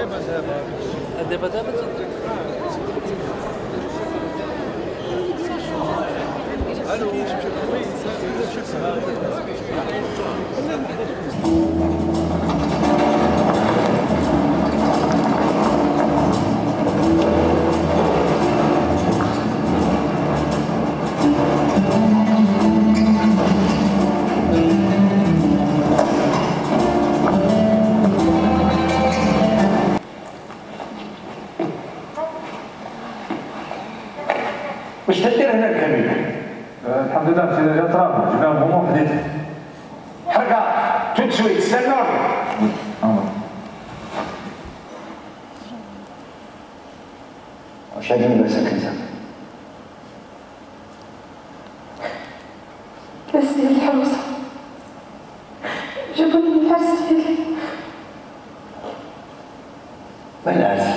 دابا واش تدير هنا الكاميرا؟ الحمد لله سيدي جات راه جبناهم هما بديت حرقه تو تسويت استنى واش هادي لاباسك انت؟ لاباس ديال الحروسه جابوني من العرس ديالي. وين العرس؟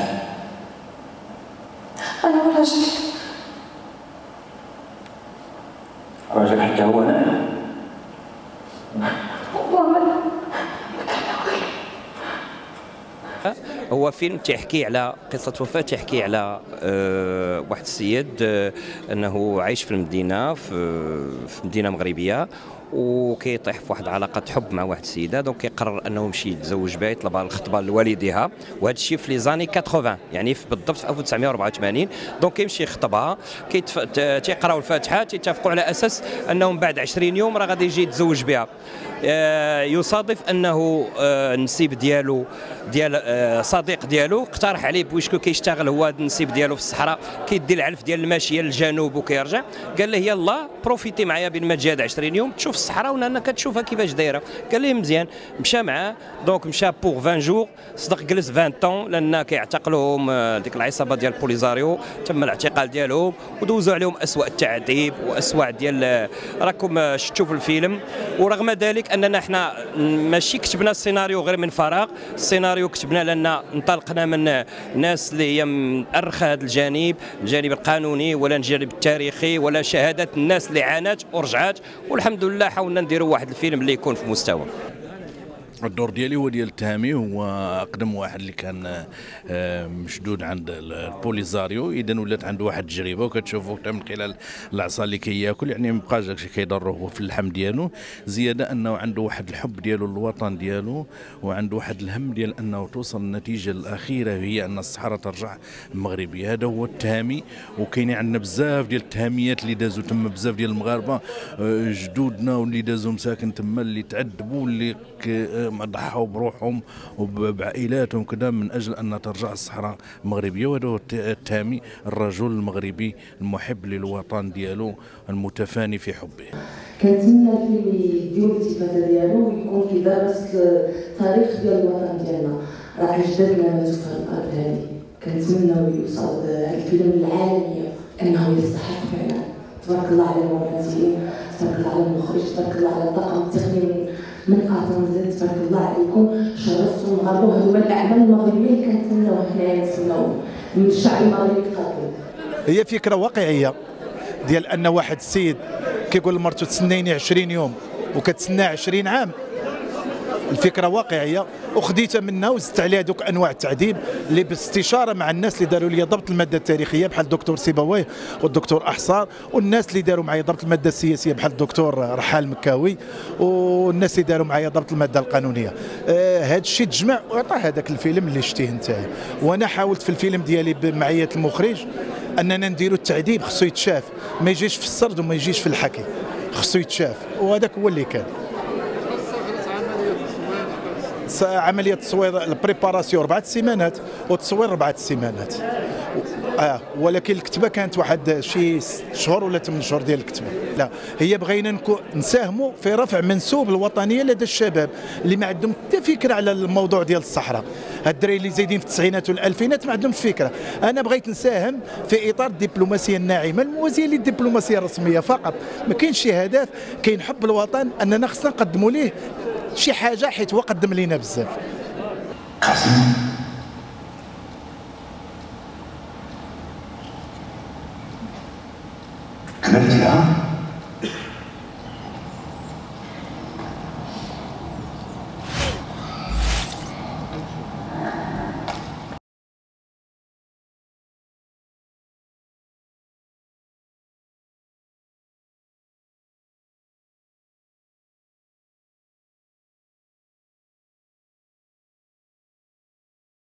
انا وراجل. راجل حتى هو هنا؟ هو فيلم تيحكي على قصة وفاة، تيحكي على واحد السيد أنه عايش في المدينة في مدينة مغربية، وكيطيح في واحد علاقه حب مع واحد السيده، دونك كيقرر انه يمشي يتزوج بها، يطلبها الخطبه لوالديها، وهذا الشيء في لي زاني 80 يعني بالضبط في 1984. دونك كيمشي يخطبها، تيقراو الفاتحه، تيتفقوا على اساس انهم بعد 20 يوم راه غادي يجي يتزوج بها. يصادف انه النسيب ديالو ديال صديق ديالو اقترح عليه بويشكو كيشتغل هو النسيب ديالو في الصحراء، كيدي العلف ديال الماشيه للجنوب وكيرجع، قال له يلا بروفيتي معايا بين ما تجي هاد 20 يوم تشوف الصحراء وانا كتشوفها كيفاش دايره. قال ليه مزيان، مشى معاه، دونك مشى بوغ 20 جور، صدق جلس 20 طون لان كيعتقلوهم ديك العصابه ديال بوليزاريو، تم الاعتقال ديالهم ودوزوا عليهم اسوأ التعذيب واسوأ ديال راكم شفتوا في الفيلم. ورغم ذلك اننا حنا ماشي كتبنا السيناريو غير من فراغ، السيناريو كتبنا لان انطلقنا من ناس اللي هي مؤرخه هذا الجانب القانوني ولا الجانب التاريخي ولا شهادات الناس اللي عانت ورجعات، والحمد لله حاولنا نديروا واحد الفيلم اللي يكون في مستوى. الدور ديالي هو ديال التهامي، هو اقدم واحد اللي كان مشدود عند البوليزاريو، اذا ولات عنده واحد التجربه وكتشوفوا حتى من خلال العصا اللي كياكل، يعني ما بقاش داكشي كيضره هو في اللحم ديالو، زياده انه عنده واحد الحب ديالو للوطن ديالو، وعنده واحد الهم ديال انه توصل النتيجه الاخيره هي ان الصحراء ترجع مغربيه. هذا هو التهامي، وكاينين عندنا بزاف ديال التهاميات اللي دازوا تما، بزاف ديال المغاربه جدودنا واللي دازوا مساكن تما، اللي تعذبوا، اللي ضحوا بروحهم وبعائلاتهم كذا من اجل ان ترجع الصحراء مغربيه. وهذا هو التهامي، الرجل المغربي المحب للوطن ديالو المتفاني في حبه. كنتمنى الفيلم يديروا الاستفاده ديالو ويكون كيدرس التاريخ ديال الوطن ديالنا، راه اجدادنا ماتوا في الارض هذه. كنتمنى يوصل هذا الفيلم للعالميه انه يستحق فعلا. تبارك الله على الممثلين، تبارك الله على المخرج، تبارك الله على الطاقم التقني من اعظم، تبارك الله عليكم، شرفتوا المغاربه، وهذو هما الاعمال المغربيه اللي كنتمناو حنايا نتسناو من الشعب المغربي القادم. هي فكره واقعيه ديال ان واحد السيد كيقول لمرته تسنيني 20 يوم وكتسنى 20 عام. الفكره واقعيه وخديتها منها وزدت عليها دوك انواع التعذيب اللي باستشاره مع الناس اللي داروا لي ضبط الماده التاريخيه بحال الدكتور سيبويه والدكتور احصار، والناس اللي داروا معايا ضبط الماده السياسيه بحال الدكتور رحال مكاوي، والناس اللي داروا معايا ضبط الماده القانونيه. هذا الشيء تجمع وعطى هذاك الفيلم اللي شتيه انت. وانا حاولت في الفيلم ديالي بمعيه المخرج اننا نديروا التعذيب خصو يتشاف، ما يجيش في السرد وما يجيش في الحكي، خصو يتشاف، وهذاك هو اللي كان. عمليه التصوير البريباراسيون 4 سيمانات والتصوير 4 سيمانات. ولكن الكتبه كانت واحد شي 6 شهور ولا 8 شهور ديال الكتبه. لا، هي بغينا نساهموا في رفع منسوب الوطنيه لدى الشباب اللي ما عندهم حتى فكره على الموضوع ديال الصحراء. هاد الدراري اللي زايدين في التسعينات والالفينات ما عندهمش فكره. انا بغيت نساهم في اطار الدبلوماسيه الناعمه الموازيه للدبلوماسيه الرسميه فقط. ما كاينش شي هدف، كاين حب الوطن اننا خصنا نقدموا ليه شي حاجه، حيت هو قدم لينا بزاف. قاسم كبرتي ها؟